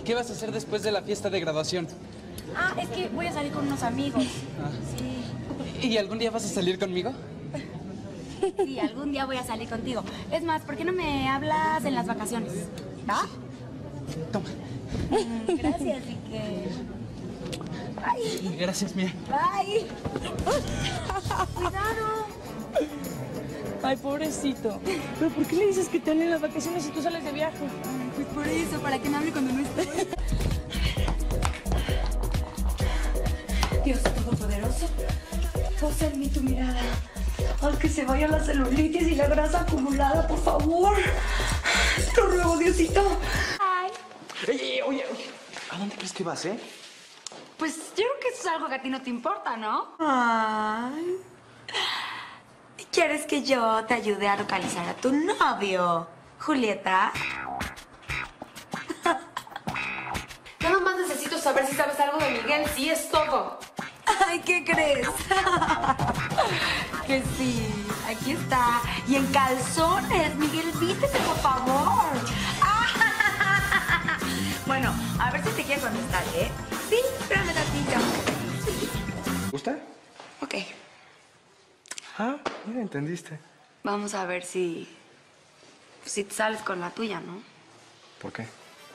¿Qué vas a hacer después de la fiesta de graduación? Ah, es que voy a salir con unos amigos. Sí. ¿Y algún día vas a salir conmigo? Sí, algún día voy a salir contigo. Es más, ¿por qué no me hablas en las vacaciones? ¿Va? Toma. Gracias, y que... Bye. Gracias, mía. Bye. Cuidado. Ay, pobrecito. ¿Pero por qué le dices que te hablen en las vacaciones si tú sales de viaje? Pues por eso, para que me hable cuando no estoy. Dios Todopoderoso, posa en mí tu mirada. Haz que se vaya la celulitis y la grasa acumulada, por favor. Te lo ruego, Diosito. Ay. Oye, ¿a dónde crees que vas, Pues yo creo que eso es algo que a ti no te importa, ¿no? Ay. ¿Quieres que yo te ayude a localizar a tu novio, Julieta? Nada más necesito saber si sabes algo de Miguel, sí es todo. Ay, ¿qué crees? Que sí, aquí está. Y en calzones, Miguel, vístete, por favor. Bueno, a ver si te quiere contestar, ¿eh? Sí, espérame tantito. ¿Gusta? Ok, Ah, mira, entendiste. vamos a ver si te sales con la tuya, ¿no? ¿Por qué?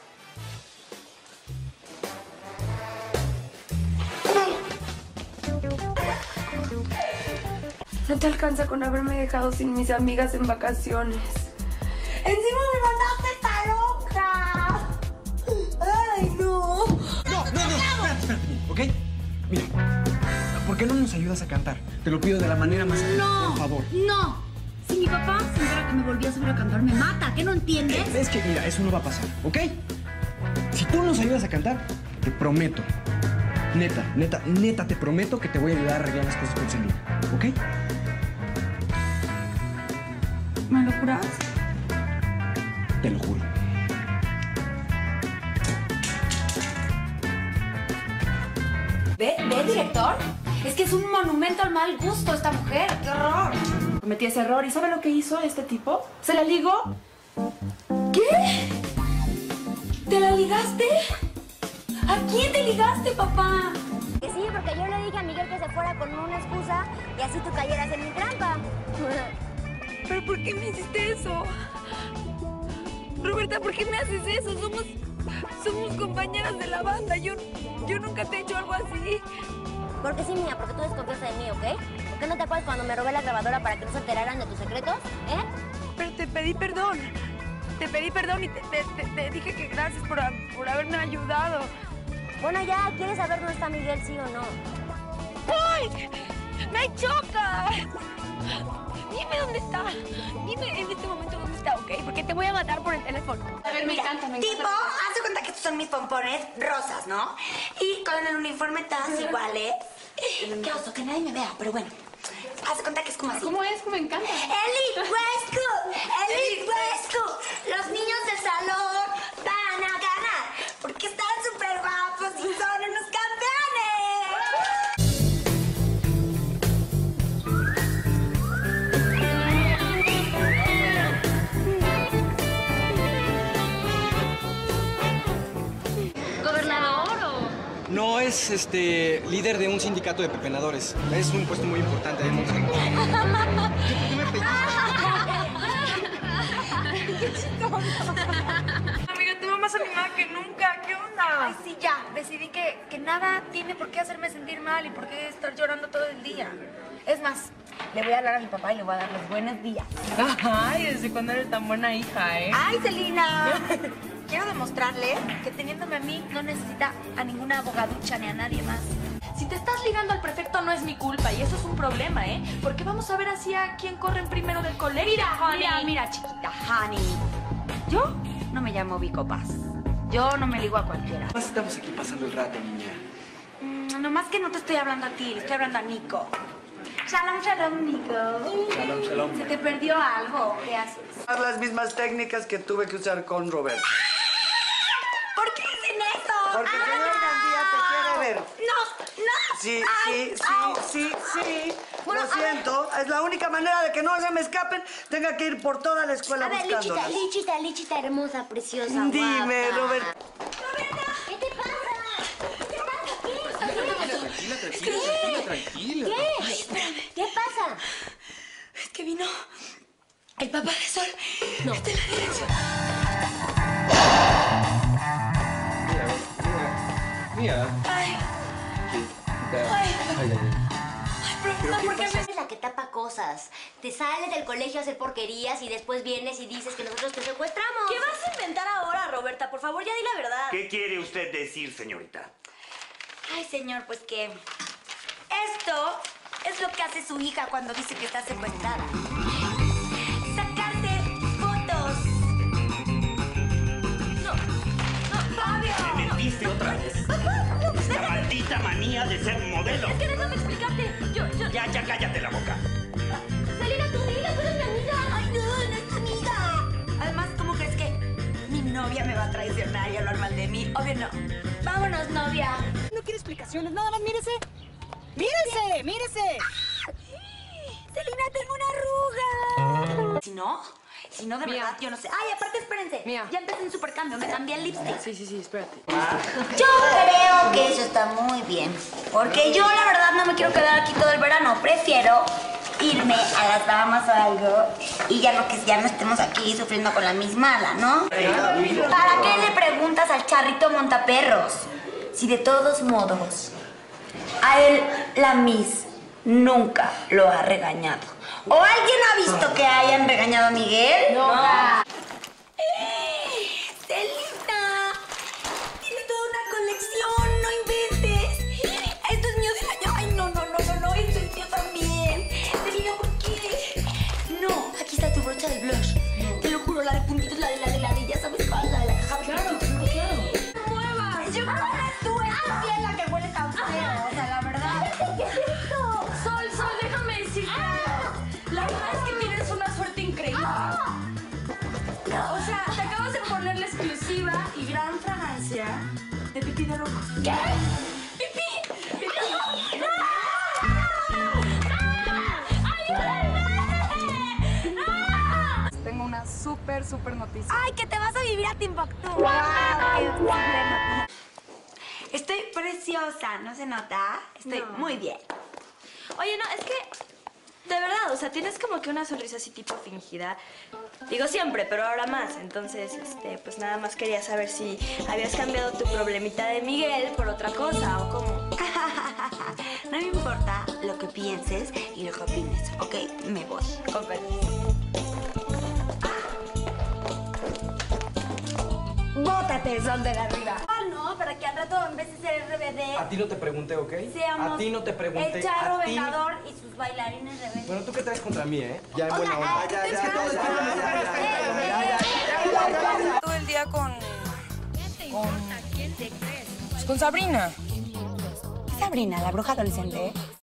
No te alcanza con haberme dejado sin mis amigas en vacaciones. ¡Encima me mandaste esta loca! ¡Ay, no! Espérate, ¿ok? Mira, ¿por qué no nos ayudas a cantar? Te lo pido de la manera más atenta, por favor. No. Si mi papá se entera que me volví a subir a cantar, me mata. ¿Qué no entiendes? Es que, mira, eso no va a pasar, ¿ok? Si tú nos ayudas a cantar, te prometo, neta, te prometo que te voy a ayudar a arreglar las cosas con Selena, ¿ok? ¿Me lo juras? Te lo juro. ¿Ve, director? Es que es un monumento al mal gusto esta mujer. ¡Qué horror! Cometí ese error. ¿Y sabe lo que hizo este tipo? ¿Se la ligó? ¿Qué? ¿Te la ligaste? ¿A quién te ligaste, papá? Que sí, porque yo le dije a Miguel que se fuera con una excusa y así tú cayeras en mi trampa. ¿Pero por qué me hiciste eso? Roberta, ¿por qué me haces eso? Somos compañeras de la banda. Yo nunca te he hecho algo así. Porque sí, mía, porque tú desconfiaste de mí, ¿ok? ¿Por qué no te acuerdas cuando me robé la grabadora para que no se enteraran de tus secretos? Pero te pedí perdón. Te pedí perdón y te dije que gracias por haberme ayudado. Bueno, ya, ¿quieres saber dónde está Miguel, sí o no? ¡Ay! ¡Me choca! Dime dónde está. Dime en este momento dónde está, ¿ok? Porque te voy a matar por el teléfono. A ver, me encanta. Tipo, haz de cuenta que estos son mis pompones rosas, ¿no? Y con el uniforme todas iguales. Qué oso, que nadie me vea, pero bueno. Haz de cuenta que es como así. ¿Cómo es? Me encanta. ¡Elite Rescue! ¡Elite Rescue! Los niños del salón van a ganar porque están súper guapos y son unos campeones. ¿Gobernador o...? No, es líder de un sindicato de pepenadores. Es un puesto muy importante ahí en Monterrey. ¿Por qué me pellizcas? Amiga, te veo más animada que nunca. ¿Qué onda? Ay, sí, ya. Decidí que nada tiene por qué hacerme sentir mal y por qué estar llorando todo el día. Es más, le voy a hablar a mi papá y le voy a dar los buenos días. Ay, ¿desde cuándo eres tan buena hija, eh? ¡Ay, Celina! Quiero demostrarle que teniéndome a mí no necesita a ninguna abogaducha ni a nadie más. Si te estás ligando al prefecto no es mi culpa y eso es un problema, ¿eh? Porque vamos a ver así a quién corren primero del colegio. Mira, chiquita, honey. Yo no me llamo Vico Paz. Yo no me ligo a cualquiera. Estamos aquí pasando el rato, niña. Nomás que no te estoy hablando a ti, le estoy hablando a Nico. Shalom, shalom, Nico. Shalom, shalom. ¿Se te perdió algo? ¿Qué haces? Las mismas técnicas que tuve que usar con Roberto. ¿Por qué hacen eso? Porque el señor Gandía te quiere ver. No. Sí, Ay, sí, au. sí. Bueno, Lo siento. Es la única manera de que no se me escapen. Tenga que ir por toda la escuela A ver, buscándolas. Lichita hermosa, preciosa, Dime, guapa. Roberto. Roberta, tranquila. ¿Qué? ¿Qué pasa? Es que vino el papá de Sol. No. Está en la dirección. Mira. Ay, profesor, ¿por qué me...? Es la que tapa cosas. Te sales del colegio a hacer porquerías y después vienes y dices que nosotros te secuestramos. ¿Qué vas a inventar ahora, Roberta? Por favor, ya di la verdad. ¿Qué quiere usted decir, señorita? Ay, señor, pues que... Esto es lo que hace su hija cuando dice que está secuestrada. Sacarse fotos. ¿Me mentiste otra vez? Esta maldita manía de ser modelo. Es que déjame explicarte. Ya, cállate la boca. Selena, tú dile, tú eres mi amiga. Ay, no, no es tu amiga. Además, ¿cómo crees que mi novia me va a traicionar y hablar mal de mí? Obvio no. Vámonos, novia. No quiere explicaciones, nada más mírese. ¡Mírese, mírese! Selena, tengo una arruga. Si no, de verdad, yo no sé. Ay, aparte, espérense. Ya empecé en supercambio, me cambié el lipstick. Sí, espérate. Yo creo que eso está muy bien. Porque yo, la verdad, no me quiero quedar aquí todo el verano. Prefiero irme a las Bahamas o algo y ya no estemos aquí sufriendo con la misma, ¿no? ¿Para qué le preguntas al charrito montaperros? Si de todos modos, a él la Miss nunca lo ha regañado. ¿O alguien ha visto que hayan regañado a Miguel? No. ¡Selena! Tiene toda una colección, no inventes. Esto es mío del año. Ay, no, esto es mío también. Selena, ¿por qué? No, aquí está tu brocha de blush. Te lo juro, la de puntitos, la de, ya sabes cuál, la de la caja. Claro. ¡No muevas! Yo creo que tú eres bien la que huele tan feo, o sea, la verdad. ¿Qué es esto? Sol, déjame decirte. La verdad es que tienes una suerte increíble. O sea, te acabas de poner la exclusiva y gran fragancia de pipí de rojo. ¿Qué? ¡Pipí! Tengo una súper noticia. ¡Ay, que te vas a vivir a Timbuktu! ¡Wow! ¡Qué súper noticia! Estoy preciosa, ¿no se nota? Estoy muy bien. Oye, no, es que... De verdad, o sea, tienes como que una sonrisa así tipo fingida. Digo siempre, pero ahora más. Entonces, pues nada más quería saber si habías cambiado tu problemita de Miguel por otra cosa o cómo. No me importa lo que pienses y lo que opines, ¿ok? Me voy. Con permiso. ¡Bótate, Sol de la Riva! Ah, no, para que al rato, en vez de ser RBD... A ti no te pregunté, ¿ok? Seamos A ti no te pregunté. el charro a ti. vengador y sus bailarines rebeldes. Bueno, ¿tú qué traes contra mí, eh? Ya en O sea, buena onda. ¿qué te Ya, todo el tiempo me Todo el día con Sabrina. Sabrina, la bruja adolescente.